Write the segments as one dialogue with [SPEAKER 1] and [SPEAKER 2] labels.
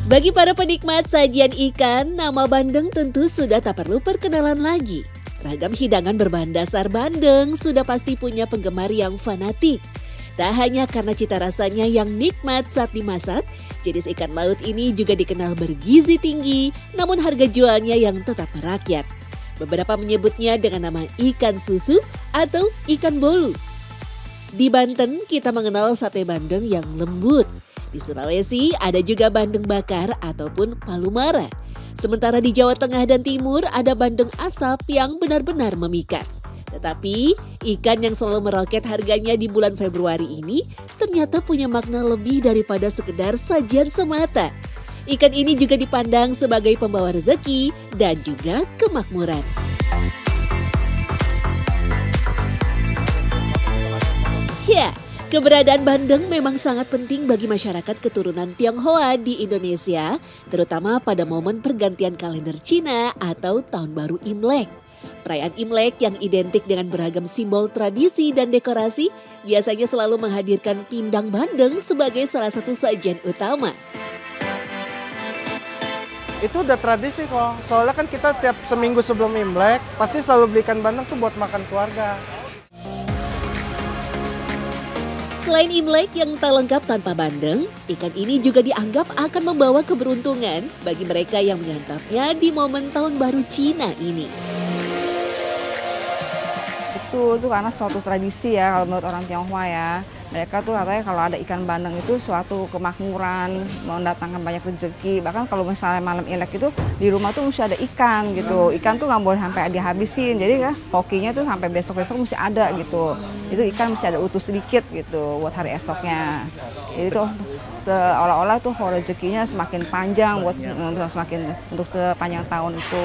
[SPEAKER 1] Bagi para penikmat sajian ikan, nama bandeng tentu sudah tak perlu perkenalan lagi. Ragam hidangan berbahan dasar bandeng sudah pasti punya penggemar yang fanatik. Tak hanya karena cita rasanya yang nikmat saat dimasak, jenis ikan laut ini juga dikenal bergizi tinggi, namun harga jualnya yang tetap merakyat. Beberapa menyebutnya dengan nama ikan susu atau ikan bolu. Di Banten, kita mengenal sate bandeng yang lembut. Di Sulawesi ada juga bandeng bakar ataupun palu mara. Sementara di Jawa Tengah dan Timur ada bandeng asap yang benar-benar memikat. Tetapi ikan yang selalu meroket harganya di bulan Februari ini ternyata punya makna lebih daripada sekedar sajian semata. Ikan ini juga dipandang sebagai pembawa rezeki dan juga kemakmuran. Ya, keberadaan bandeng memang sangat penting bagi masyarakat keturunan Tionghoa di Indonesia, terutama pada momen pergantian kalender Cina atau Tahun Baru Imlek. Perayaan Imlek yang identik dengan beragam simbol tradisi dan dekorasi biasanya selalu menghadirkan pindang bandeng sebagai salah satu sajian utama.
[SPEAKER 2] Itu udah tradisi kok, soalnya kan kita tiap seminggu sebelum Imlek pasti selalu belikan bandeng tuh buat makan keluarga.
[SPEAKER 1] Selain Imlek yang tak lengkap tanpa bandeng, ikan ini juga dianggap akan membawa keberuntungan bagi mereka yang menyantapnya di momen Tahun Baru Cina ini.
[SPEAKER 3] Itu karena suatu tradisi ya kalau menurut orang Tionghoa ya. Mereka tuh katanya kalau ada ikan bandeng itu suatu kemakmuran, mendatangkan banyak rezeki. Bahkan kalau misalnya malam Imlek itu di rumah tuh mesti ada ikan gitu. Ikan tuh nggak boleh sampai dihabisin. Jadi kan hokinya tuh sampai besok-besok mesti ada gitu. Itu ikan mesti ada utuh sedikit gitu buat hari esoknya. Jadi tuh seolah-olah tuh rezekinya semakin panjang buat untuk sepanjang tahun itu.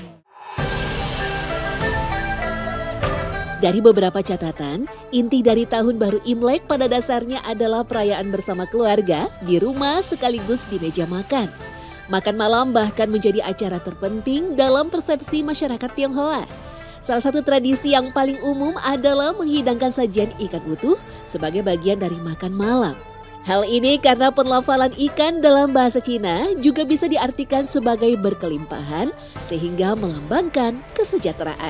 [SPEAKER 1] Dari beberapa catatan, inti dari Tahun Baru Imlek pada dasarnya adalah perayaan bersama keluarga di rumah sekaligus di meja makan. Makan malam bahkan menjadi acara terpenting dalam persepsi masyarakat Tionghoa. Salah satu tradisi yang paling umum adalah menghidangkan sajian ikan utuh sebagai bagian dari makan malam. Hal ini karena penlafalan ikan dalam bahasa Cina juga bisa diartikan sebagai berkelimpahan sehingga melambangkan kesejahteraan.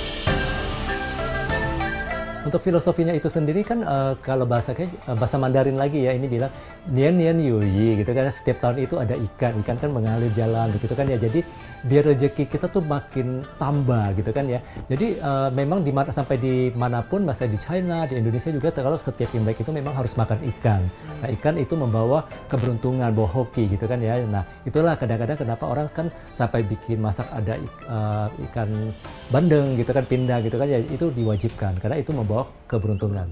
[SPEAKER 4] Untuk filosofinya itu sendiri kan kalau bahasa Mandarin lagi ya, ini bilang nian nian yuyi gitu kan, setiap tahun itu ada ikan kan mengalir jalan begitu kan ya, jadi biar rezeki kita tuh makin tambah gitu kan ya. Jadi memang sampai di manapun, masa di China, di Indonesia juga kalau setiap Imlek itu memang harus makan ikan. Nah, ikan itu membawa keberuntungan, bawa hoki gitu kan ya. Nah, itulah kadang-kadang kenapa orang kan sampai bikin masak ada ikan bandeng gitu kan, pindah gitu kan ya, itu diwajibkan karena itu membawa keberuntungan.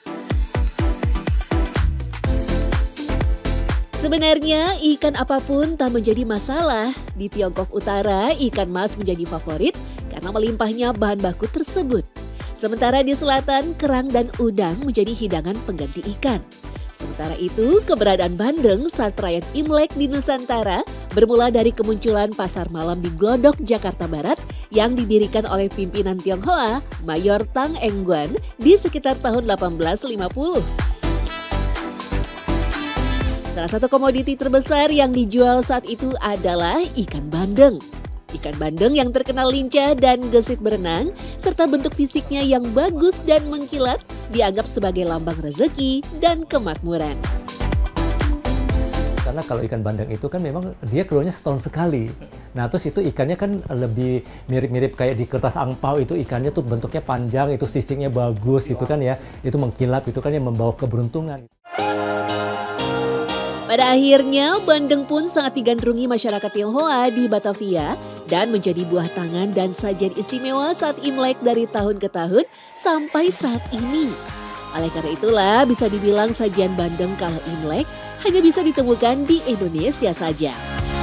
[SPEAKER 1] Sebenarnya ikan apapun tak menjadi masalah. Di Tiongkok Utara, ikan mas menjadi favorit karena melimpahnya bahan baku tersebut. Sementara di selatan, kerang dan udang menjadi hidangan pengganti ikan. Sementara itu, keberadaan bandeng saat perayaan Imlek di Nusantara bermula dari kemunculan pasar malam di Glodok, Jakarta Barat yang didirikan oleh pimpinan Tionghoa, Mayor Tang Engguan di sekitar tahun 1850. Salah satu komoditi terbesar yang dijual saat itu adalah ikan bandeng. Ikan bandeng yang terkenal lincah dan gesit berenang, serta bentuk fisiknya yang bagus dan mengkilat, dianggap sebagai lambang rezeki dan kemakmuran.
[SPEAKER 4] Karena kalau ikan bandeng itu kan memang dia keluarnya setahun sekali. Nah terus itu ikannya kan lebih mirip-mirip kayak di kertas angpau, itu ikannya tuh bentuknya panjang, itu sisingnya bagus gitu kan ya. Itu mengkilap, itu kan yang membawa keberuntungan.
[SPEAKER 1] Pada akhirnya, bandeng pun sangat digandrungi masyarakat Tionghoa di Batavia dan menjadi buah tangan dan sajian istimewa saat Imlek dari tahun ke tahun sampai saat ini. Oleh karena itulah bisa dibilang sajian bandeng kala Imlek hanya bisa ditemukan di Indonesia saja.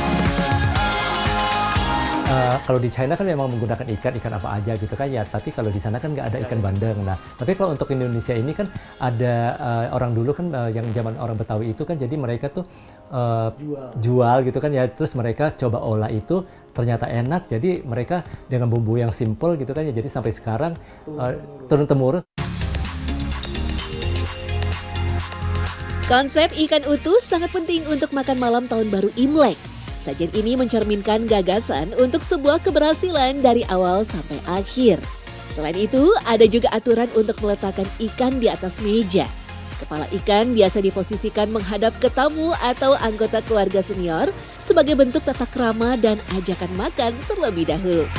[SPEAKER 4] Kalau di China kan memang menggunakan ikan apa aja gitu kan ya, tapi kalau di sana kan nggak ada ikan bandeng. Nah, tapi kalau untuk Indonesia ini kan ada orang dulu kan yang zaman orang Betawi itu kan, jadi mereka tuh jual gitu kan ya, terus mereka coba olah itu ternyata enak, jadi mereka dengan bumbu yang simple gitu kan ya, jadi sampai sekarang turun-temurun.
[SPEAKER 1] Konsep ikan utuh sangat penting untuk makan malam tahun baru Imlek. Sajian ini mencerminkan gagasan untuk sebuah keberhasilan dari awal sampai akhir. Selain itu, ada juga aturan untuk meletakkan ikan di atas meja. Kepala ikan biasa diposisikan menghadap ke tamu atau anggota keluarga senior sebagai bentuk tata krama dan ajakan makan terlebih dahulu.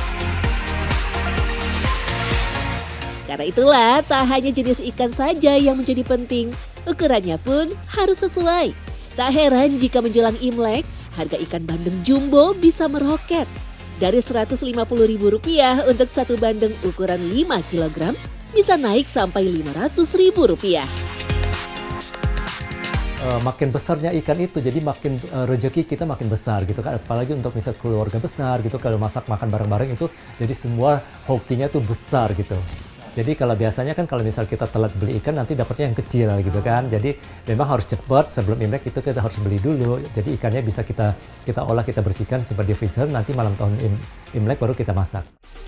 [SPEAKER 1] Karena itulah, tak hanya jenis ikan saja yang menjadi penting, ukurannya pun harus sesuai. Tak heran jika menjelang Imlek, harga ikan bandeng jumbo bisa meroket. Dari Rp150.000 untuk satu bandeng ukuran 5 kg, bisa naik sampai Rp500.000.
[SPEAKER 4] Makin besarnya ikan itu, jadi makin rezeki kita makin besar gitu kan. Apalagi untuk misal keluarga besar gitu, kalau masak makan bareng-bareng itu, jadi semua hokinya tuh besar gitu. Jadi kalau biasanya kan kalau misal kita telat beli ikan nanti dapatnya yang kecil gitu kan. Jadi memang harus cepat sebelum Imlek itu kita harus beli dulu. Jadi ikannya bisa kita olah, kita bersihkan seperti freezer, nanti malam tahun Imlek baru kita masak.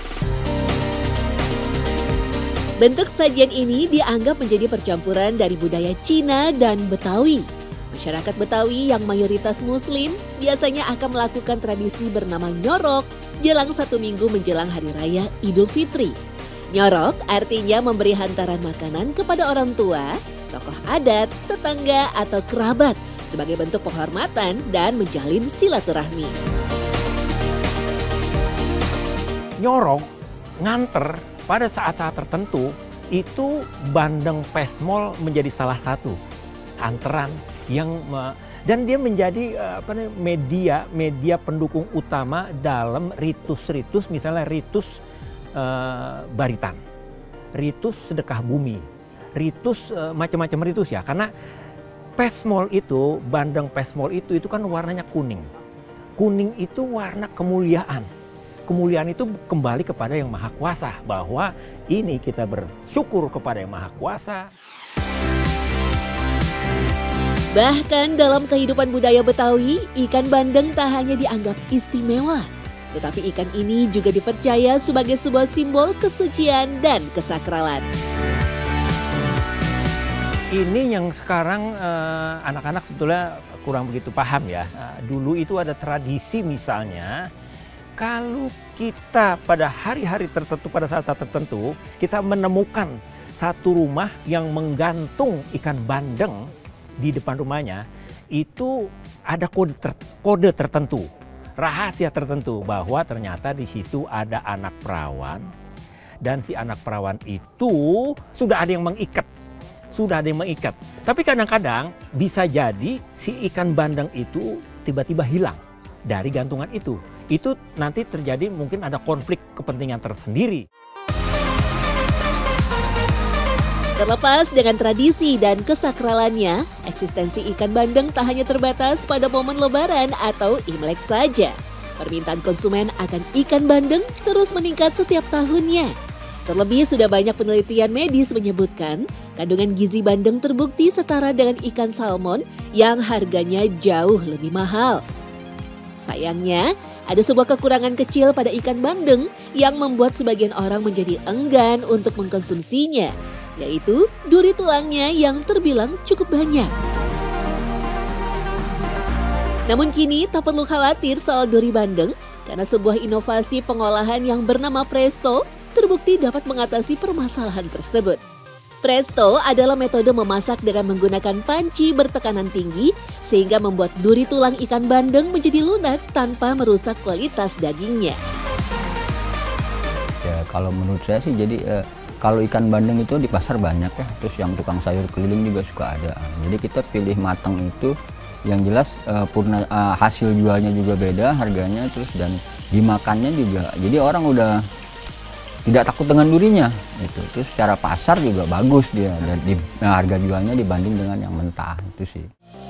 [SPEAKER 1] Bentuk sajian ini dianggap menjadi percampuran dari budaya Cina dan Betawi. Masyarakat Betawi yang mayoritas Muslim biasanya akan melakukan tradisi bernama nyorok jelang 1 minggu menjelang Hari Raya Idul Fitri. Nyorok artinya memberi hantaran makanan kepada orang tua, tokoh adat, tetangga, atau kerabat sebagai bentuk penghormatan dan menjalin silaturahmi.
[SPEAKER 5] Nyorok, nganter pada saat-saat tertentu itu bandeng pesmol menjadi salah satu anteran yang dan dia menjadi media pendukung utama dalam ritus-ritus, misalnya ritus baritan, ritus sedekah bumi, ritus macam-macam ritus ya. Karena pesmol itu, bandeng pesmol itu kan warnanya kuning. Kuning itu warna kemuliaan. Kemuliaan itu kembali kepada Yang Maha Kuasa, bahwa ini kita bersyukur kepada Yang Maha Kuasa.
[SPEAKER 1] Bahkan dalam kehidupan budaya Betawi, ikan bandeng tak hanya dianggap istimewa, tetapi ikan ini juga dipercaya sebagai sebuah simbol kesucian dan kesakralan.
[SPEAKER 5] Ini yang sekarang anak-anak sebetulnya kurang begitu paham ya. Dulu itu ada tradisi misalnya, kalau kita pada hari-hari tertentu, pada saat-saat tertentu, kita menemukan satu rumah yang menggantung ikan bandeng di depan rumahnya, itu ada kode tertentu. Rahasia tertentu bahwa ternyata di situ ada anak perawan, dan si anak perawan itu sudah ada yang mengikat, Tapi kadang-kadang bisa jadi si ikan bandeng itu tiba-tiba hilang dari gantungan itu. Itu nanti terjadi mungkin ada konflik kepentingan tersendiri.
[SPEAKER 1] Terlepas dengan tradisi dan kesakralannya, eksistensi ikan bandeng tak hanya terbatas pada momen Lebaran atau Imlek saja. Permintaan konsumen akan ikan bandeng terus meningkat setiap tahunnya. Terlebih sudah banyak penelitian medis menyebutkan kandungan gizi bandeng terbukti setara dengan ikan salmon yang harganya jauh lebih mahal. Sayangnya, ada sebuah kekurangan kecil pada ikan bandeng yang membuat sebagian orang menjadi enggan untuk mengkonsumsinya, yaitu duri tulangnya yang terbilang cukup banyak. Namun kini tak perlu khawatir soal duri bandeng, karena sebuah inovasi pengolahan yang bernama Presto terbukti dapat mengatasi permasalahan tersebut. Presto adalah metode memasak dengan menggunakan panci bertekanan tinggi sehingga membuat duri tulang ikan bandeng menjadi lunak tanpa merusak kualitas dagingnya.
[SPEAKER 6] Ya, kalau menurut saya sih jadi kalau ikan bandeng itu di pasar banyak ya, terus yang tukang sayur keliling juga suka ada. Jadi kita pilih matang itu yang jelas hasil jualnya juga beda harganya, terus dan dimakannya juga. Jadi orang udah tidak takut dengan durinya itu. Terus secara pasar juga bagus dia dan harga jualnya dibanding dengan yang mentah itu sih.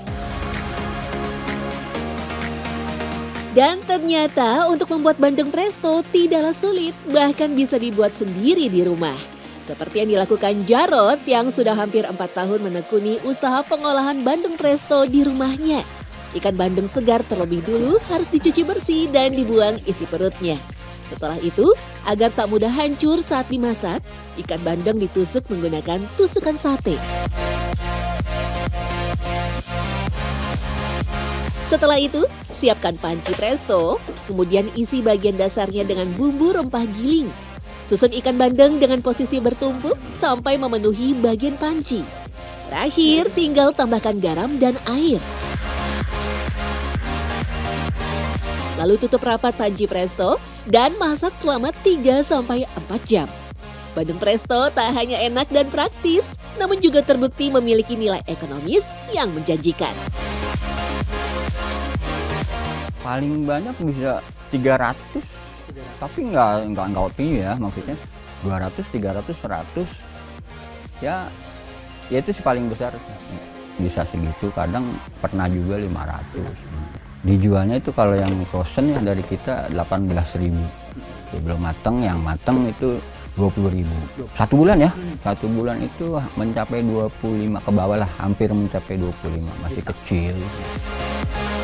[SPEAKER 1] Dan ternyata untuk membuat bandeng Presto tidaklah sulit, bahkan bisa dibuat sendiri di rumah. Seperti yang dilakukan Jarod yang sudah hampir 4 tahun menekuni usaha pengolahan bandeng Presto di rumahnya. Ikan bandeng segar terlebih dulu harus dicuci bersih dan dibuang isi perutnya. Setelah itu, agar tak mudah hancur saat dimasak, ikan bandeng ditusuk menggunakan tusukan sate. Setelah itu, siapkan panci presto, kemudian isi bagian dasarnya dengan bumbu rempah giling. Susun ikan bandeng dengan posisi bertumpuk sampai memenuhi bagian panci. Terakhir, tinggal tambahkan garam dan air. Lalu tutup rapat panci presto dan masak selama 3-4 jam. Bandeng presto tak hanya enak dan praktis, namun juga terbukti memiliki nilai ekonomis yang menjanjikan.
[SPEAKER 6] Paling banyak bisa 300, tapi nggak optimis ya, maksudnya 200, 300, 100, ya itu sih paling besar bisa segitu. Kadang pernah juga 500. Dijualnya itu kalau yang frozen ya dari kita 18.000, belum matang. Yang matang itu 20.000. 1 bulan ya, 1 bulan itu mencapai 25 ke bawah lah, hampir mencapai 25, masih kecil.